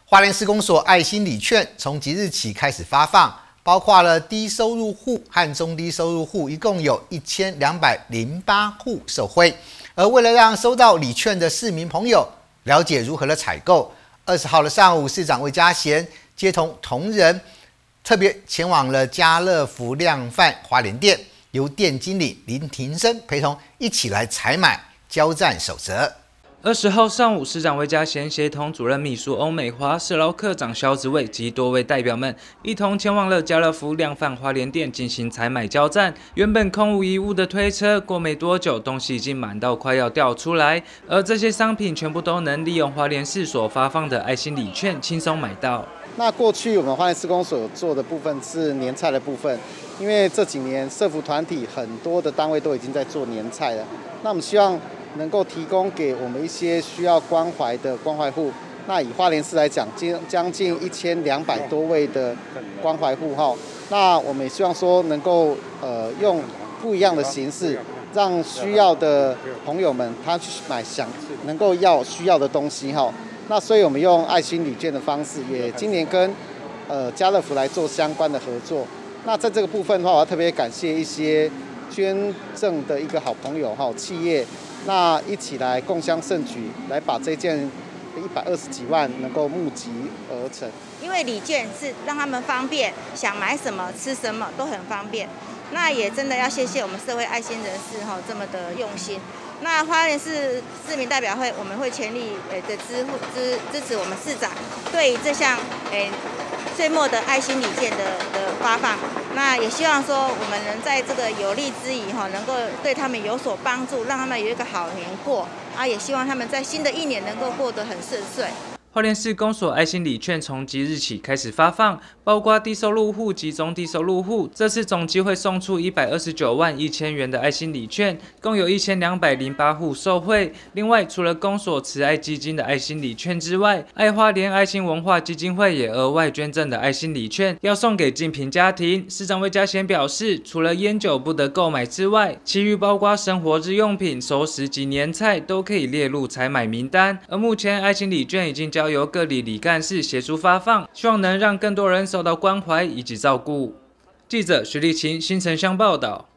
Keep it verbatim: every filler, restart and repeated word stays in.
花莲市公所爱心礼券从即日起开始发放，包括了低收入户和中低收入户，一共有一千两百零八户受惠。而为了让收到礼券的市民朋友了解如何的采购，二十号的上午，市长魏家贤接同同仁，特别前往了家乐福量贩花莲店，由店经理林庭生陪同一起来采买，交战守则。 二十号上午，市长魏家贤协同主任秘书欧美华、社劳科长肖子伟及多位代表们，一同前往了家乐福量贩花莲店进行采买交战。原本空无一物的推车，过没多久，东西已经满到快要掉出来，而这些商品全部都能利用花莲市所发放的爱心礼券轻松买到。 那过去我们花莲市公所有做的部分是年菜的部分，因为这几年社福团体很多的单位都已经在做年菜了，那我们希望能够提供给我们一些需要关怀的关怀户。那以花莲市来讲，将近一千两百多位的关怀户哈。那我们也希望说能够呃用不一样的形式，让需要的朋友们他去买想能够要需要的东西哈。那所以我们用爱心礼券的方式，也今年跟呃家乐福来做相关的合作。那在这个部分的话，我要特别感谢一些捐赠的一个好朋友哈企业。那一起来共襄盛举，来把这件一百二十几万能够募集而成。 因为礼券是让他们方便，想买什么吃什么都很方便。那也真的要谢谢我们社会爱心人士哈这么的用心。那花莲市市民代表会，我们会全力诶的支支支持我们市长对这项诶岁末的爱心礼券的的发放。那也希望说我们能在这个有利之余哈，能够对他们有所帮助，让他们有一个好年过啊！也希望他们在新的一年能够过得很顺遂。 花莲市公所爱心礼券从即日起开始发放，包括低收入户及中低收入户。这次总计会送出一百二十九万一千元的爱心礼券，共有一千两百零八户受惠。另外，除了公所慈爱基金的爱心礼券之外，爱花莲爱心文化基金会也额外捐赠的爱心礼券要送给近贫家庭。市长魏家贤表示，除了烟酒不得购买之外，其余包括生活日用品、熟食及年菜都可以列入采买名单。而目前爱心礼券已经交由各里里干事协助发放，希望能让更多人受到关怀以及照顾。记者徐立琴新城乡报道。